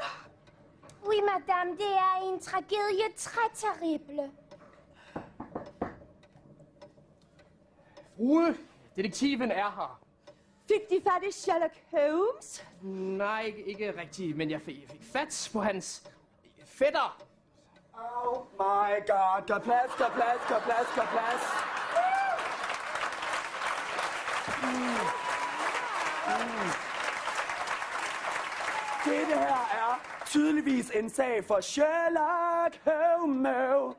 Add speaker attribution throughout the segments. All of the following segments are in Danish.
Speaker 1: Oui, madame, det er en tragedie très terrible.
Speaker 2: Frue, detektiven er her.
Speaker 3: Fik de fat i Sherlock Holmes?
Speaker 2: Nej, ikke rigtigt, men jeg fik fat på hans fætter.
Speaker 4: Oh my god, gør plads, gør plads, gør plads, gør plads. Dette her er tydeligvis en sag for Sherlock Holmes.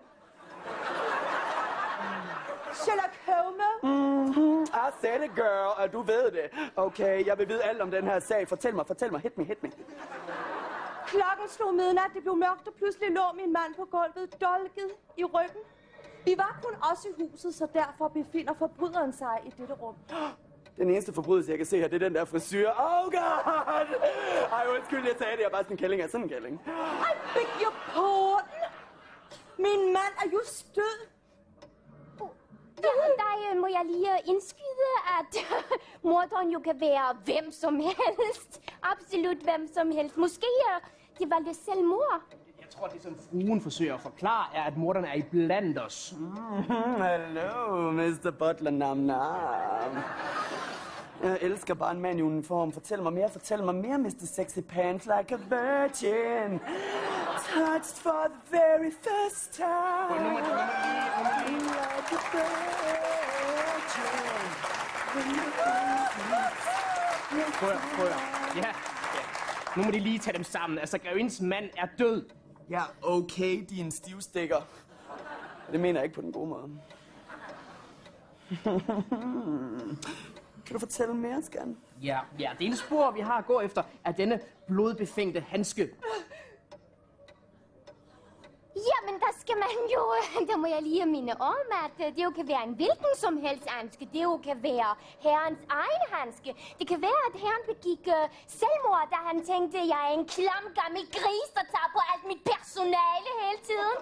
Speaker 3: Sherlock Holmes?
Speaker 4: I said it, girl, og du ved det. Okay, jeg vil vide alt om den her sag. Fortæl mig, hit me.
Speaker 3: Klokken slog midnat, det blev mørkt, og pludselig lå min mand på gulvet, dolket i ryggen. Vi var kun også i huset, så derfor befinder forbryderen sig i dette rum.
Speaker 4: Den eneste forbrydelse, jeg kan se her, det er den der frisyr. Oh god! Ej, undskyld, jeg sagde det. Jeg er bare sådan en kælling. Jeg er sådan en kælling.
Speaker 3: I beg your pardon. Min mand er just død.
Speaker 1: Ja, der må jeg lige indskyde, at morderen jo kan være hvem som helst. Absolut hvem som helst. Måske det var det selvmord.
Speaker 2: Jeg tror, det som fruen forsøger at forklare, er, at morderen er iblandt os.
Speaker 4: Hello, Mr. Butler Nam. Jeg elsker bare en mand i uniform. Fortæl mig mere, Mr. Sexy Pants, like a virgin. Touched for the very first time. Like a virgin.
Speaker 2: Prøv. Ja. Nu må de lige tage dem sammen. Altså, grevindens mand er død.
Speaker 4: Ja, okay, din stivstikker. Det mener jeg ikke på den gode måde. Kan du fortælle mere, Skan?
Speaker 2: Ja, det ene spor, vi har at gå efter, er denne blodbefængte handske.
Speaker 1: Jamen, der skal man jo... Der må jeg lige minde om, at det jo kan være en hvilken som helst handske. Det jo kan være herrens egen handske. Det kan være, at herren begik selvmord, da han tænkte, jeg er en klam gammel gris, der tager på alt mit personale hele tiden.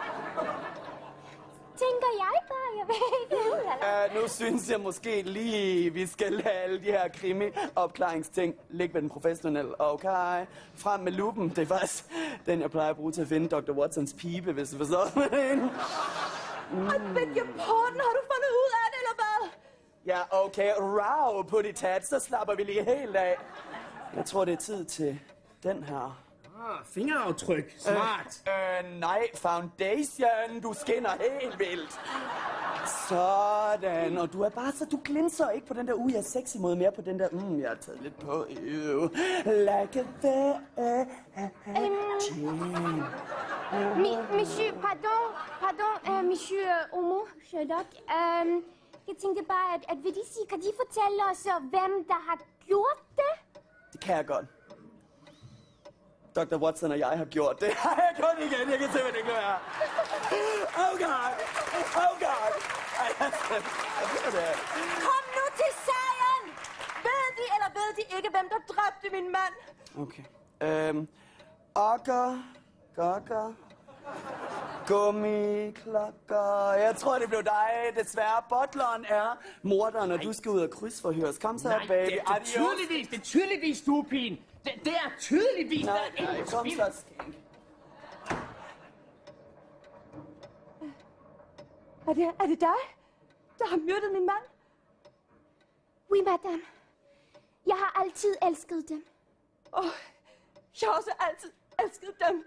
Speaker 1: Tænker jeg bare, jeg ved ikke.
Speaker 4: Nu synes jeg måske lige, vi skal lade alle de her krimi-opklaringsting ligge ved den professionelle. Okay, frem med lupen. Det er faktisk den, jeg plejer at bruge til at finde Dr. Watsons pibe, hvis du forstår mig.
Speaker 3: I beg your pardon, har du fundet ud af det, eller hvad?
Speaker 4: Ja, okay, raw på dit tat, så slapper vi lige helt af. Jeg tror, det er tid til den her.
Speaker 2: Fingeraftryk. Smart.
Speaker 4: Nej, foundation. Du skinner helt vildt. Sådan. Og du er bare så, du glinser ikke på den der, jeg er sexy måde, mere på den der, jeg har taget lidt på, like a
Speaker 1: Monsieur, pardon, monsieur Homo, Sherlock. Jeg tænkte bare, at vil de sige, kan de fortælle os, hvem der har gjort det?
Speaker 4: Det kan jeg godt. Dr. Watson og jeg har gjort det. Jeg har gjort det igen. Jeg kan se, hvad det gør. Oh god.
Speaker 3: Kom nu til sagen! Ved de eller ved de ikke, hvem der dræbte min mand?
Speaker 4: Okay. Gokker. Gummiklokker. Jeg tror, det blev dig. Desværre, butleren er morderen, og du skal ud og krydsforhøres. Kom så, baby.
Speaker 2: Det er tydeligvis stuepin. Det er tydeligvis,
Speaker 4: nej,
Speaker 2: der er ingen
Speaker 4: kom
Speaker 2: spil.
Speaker 4: så, skænk.
Speaker 3: Er det dig, der har myrdet min mand?
Speaker 1: Oui, madame. Jeg har altid elsket dem.
Speaker 3: Jeg har også altid elsket dem.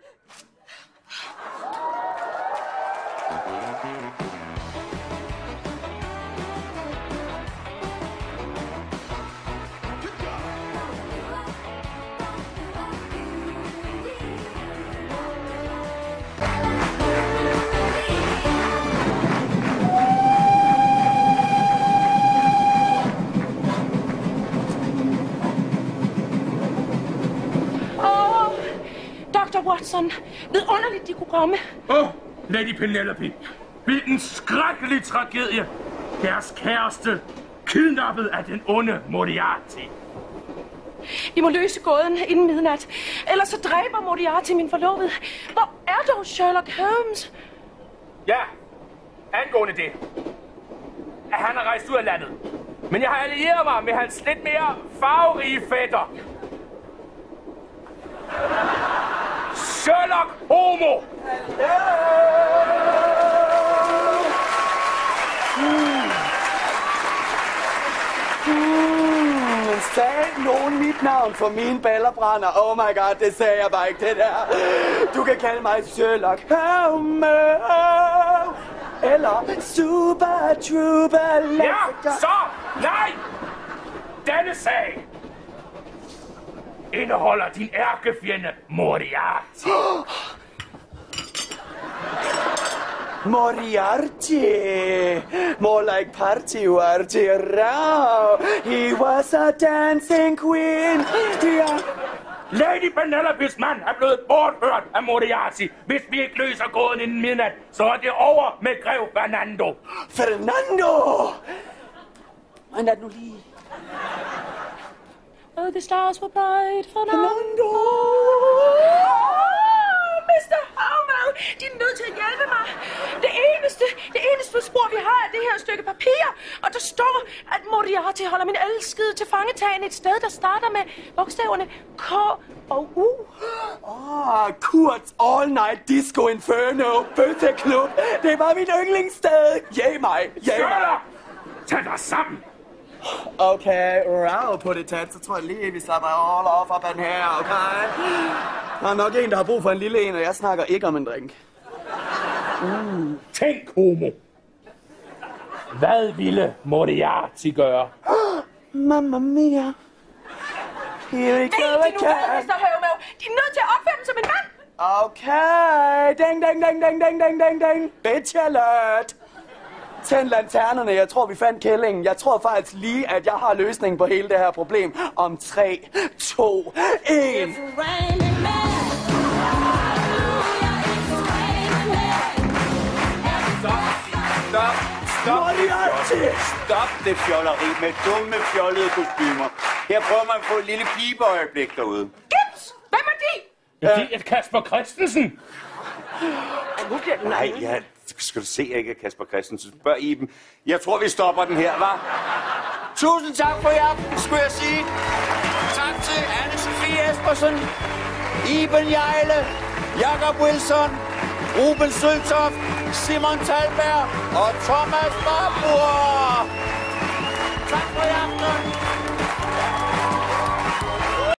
Speaker 3: Dr. Watson, vidunderligt, de kunne komme.
Speaker 5: Lady Penelope, hvilken skrækkelig tragedie. Deres kæreste, kidnappet af den onde Moriarty.
Speaker 3: Vi må løse gåden inden midnat, ellers så dræber Moriarty min forlovede. Hvor er dog Sherlock Holmes?
Speaker 5: Ja, angående det, at han er rejst ud af landet. Men jeg har allieret mig med hans lidt mere farverige fætter. homo!
Speaker 4: Men sagde nogen mit navn, for mine baller brænder? Oh my god, det sagde jeg bare ikke, det der. Du kan kalde mig Sherlock Holmes. Eller Super Trooper.
Speaker 5: Ja, så! Nej! Denne sag indeholder din ærkefjende Moriarty.
Speaker 4: Moriarty. More like party-warty. Raw. He was a dancing queen. Yeah.
Speaker 5: Lady Penelopes mand er blevet bortført af Moriarty. Hvis vi ikke løser gåden inden midnat, så er det over med grev Fernando.
Speaker 4: Fernando! Men lad nu lige.
Speaker 3: Oh, the stars were bright,
Speaker 4: Fernando!
Speaker 3: Mr. Howell, de er nødt til at hjælpe mig. Det eneste spor, vi har, er det her stykke papir. Og der står, at Moriarty holder min elskede til fangetagen et sted, der starter med bogstaverne K og U.
Speaker 4: Kurt's All Night Disco Inferno Bøtteklub. Det var mit yndlingssted. Jæg mig.
Speaker 5: Sherlock! Tag dig sammen!
Speaker 4: Okay, raw på det tat, så tror jeg lige, vi slapper all off op af den her, okay? Der er nok en, der har brug for en lille en, og jeg snakker ikke om en drink.
Speaker 5: Tænk, homo. Hvad ville Moriarty gøre?
Speaker 4: Mamma mia. Here we go again.
Speaker 3: Mr. Howell, de er nødt til at opføre dem som en mand.
Speaker 4: Okay. Ding, ding, ding, ding, ding, ding, ding, ding. Bitch alert. Tænd lanternerne. Jeg tror, vi fandt kællingen. Jeg tror faktisk lige, at jeg har løsningen på hele det her problem. Om 3, 2, 1.
Speaker 6: Stop det fjolleri med dumme, fjollede kostymer. Her prøver man at få et lille pibeøjeblik derude.
Speaker 3: Gips! Hvem er de?
Speaker 5: Ja, det er Kasper Christensen.
Speaker 6: Nej, ja, skal du se, ikke Kasper Christensen? Spørg Iben. Jeg tror, vi stopper den her, hva'? Tusind tak for i aften, skulle jeg sige. Tak til Anne-Sophie Espersen, Iben Jejle, Jakob Wilson, Ruben Søltoft, Simon Talberg og Thomas Barbour. Tak for i aften.